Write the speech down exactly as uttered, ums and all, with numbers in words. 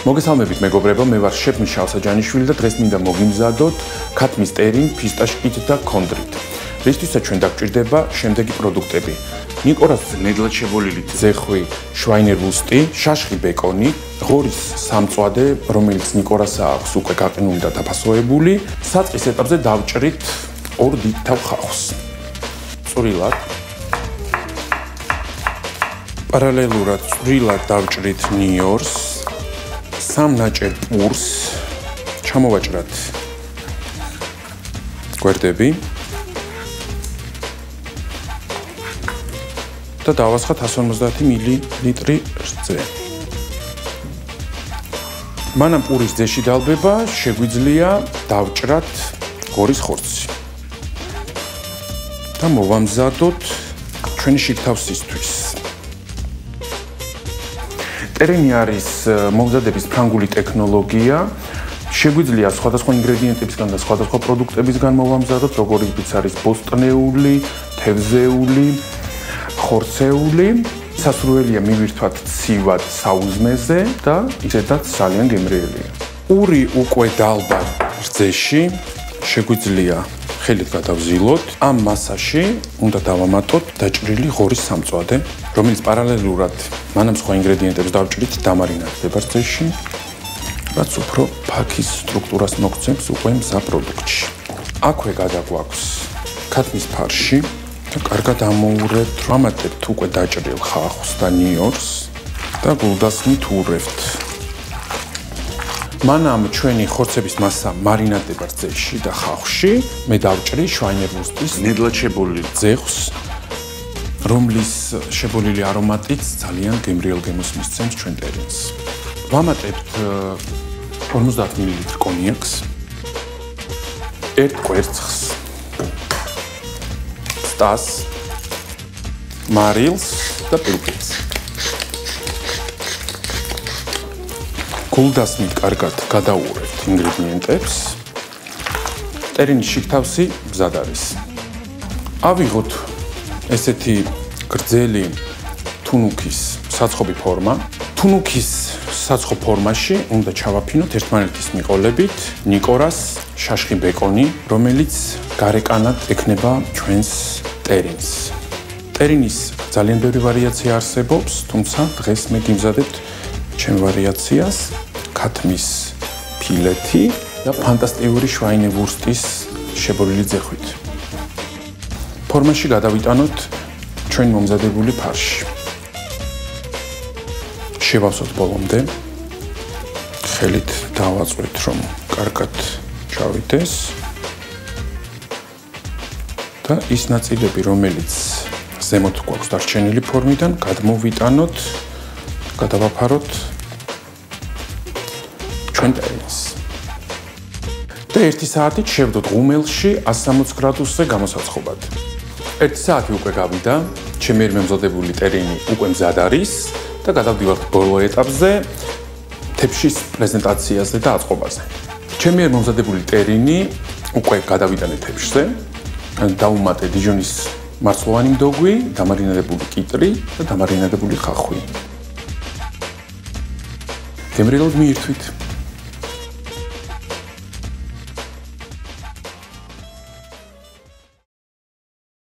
მოგესალმებით მეგობრებო, მე ვარ შეფ მიშელ საჯანიშვილი და დღეს მინდა მოგიმზადოთ ქათმის ტერინ ფისტაშკით და კონდრით. რისთვისაც ჩვენ დაგვჭირდება შემდეგი პროდუქტები: ნიკორას ნედლად შებოლილი ძეხვი, შვაინერვუსტი, შაშხი ბეკონი, ღორის სამწვადე, რომელიც ნიკორასა აქვს უკვე გაყინული და დაფასოებული. საწყის ეტაპზე დავჭრით ორ დიდ თავ ხავხს. წვრილად პარალელურად წვრილად დავჭრით ნიორს. სამ ნაჭერ პურს ჩამოვაჭრათ გვერდები და დავასხათ εκατს ორმოცდაათი მილილიტრი რძე. მანამ პურის ძეში დალბება, შეგვიძლია დავჭრათ ღორის ხორცი და მოვამზადოთ ჩვენი შიგთავსისთვის. ტერენი არის მომზადების ფრანგული ტექნოლოგია. შეგვიძლია სხვადასხვა ინგრედიენტებისგან და სხვადასხვა პროდუქტებისგან მოვამზადოთ, როგორიც არის ბოსტნეული, თევზეული, ხორცეული. სასურველია მივირთვათ ცივად საუზმეზე და ისედაც ძალიან გემრიელია. პური უკვე დალბა რძეში, შეგვიძლია ხელით გადავზილოთ. ამ მასაში უნდა დავამატოთ დაჭრილი ღორის სამწვადე, რომელიც პარალელურად მანამ სხვა ინგრედიენტებს დავჭრით დამარინადდება რძეში, რაც უფრო ფაქის სტრუქტურას მოგცემს უკვე მზა პროდუქტში. აქვე გადაგვაქვს ქათმის ფარში და კარგად ამოურევთ, ვამატებთ უკვე დაჭრილ ხავხს და ნიორს და გულდასმით ურევთ. მანამ ჩვენი ხორცების მასა მარინადდება რძეში და ხავხში. მე დავჭრი შვაინერვუსტის ნედლად შებოლილი ძეხვს, რომლის შებოლილი არომატიც ძალიან გემრიელ გემოს მისცემს ჩვენ ტერენს. ვამატებთ ორმოცდაათი მილილიტრი კონიაკს, ერთ კვერცხს, სტას, მარილს და პილპილს. გულდასმით კარგად გადავურევთ ინგრედიენტებს. ტერენის შიგთავსი მზად არის. ავიღოთ ესეთი გრძელი თუნუქის საცხობი ფორმა. თუნუქის საცხო ფორმაში უნდა ჩავაფინოთ ერთმანეთის მიყოლებით ნიკორას შაშხი ბეკონი, რომელიც გარეკანად ექნება ჩვენს ტერინს. ტერინის ძალიან ბევრი ვარიაცია არსებობს, თუმცა დღეს მე გიმზადებთ ჩემ ვარიაციას ქათმის ფილეთი და ფანტასტიკური შვაინერვუსტის შებოლილი ძეხვით. ფორმაში გადავიტანოთ ჩვენ მომზადებული ფარში. შევავსოთ ბოლომდე. ხელით დავაწვით, რომ კარგად ჩავიდეს. და ის ნაწილები, რომელიც ზემოთ გვაქვს დარჩენილი ფორმიდან, გადმოვიტანოთ, გადავაფაროთ ჩვენ ტერენს. და ერთი საათით შევდოთ ღუმელში εκατს სამოცდაათი გრადუსზე გამოსაცხობად. ერთი საათი უკვე გავიდა, ჩემი მომზადებული ტერენი უკვე მზად არის და გადავდივართ ბოლო ეტაპზე, თეფშის პრეზენტაციაზე და აწყობაზე. ჩემი მომზადებული ტერენი უკვე გადავიტანე თეფშზე, დავუმატე დიჟონის მარცვლოვანი მდოგვი, დამარინადებული კიტრი და დამარინადებული ხახვი. გემრიელად მიირთვით.